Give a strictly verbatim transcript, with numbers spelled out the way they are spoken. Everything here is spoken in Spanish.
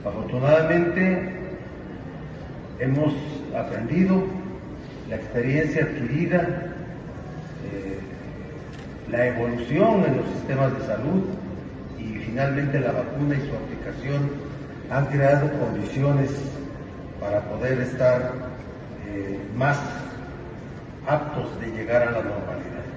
Afortunadamente, hemos aprendido la experiencia adquirida, eh, la evolución en los sistemas de salud y finalmente la vacuna y su aplicación han creado condiciones para poder estar eh, más aptos de llegar a la normalidad.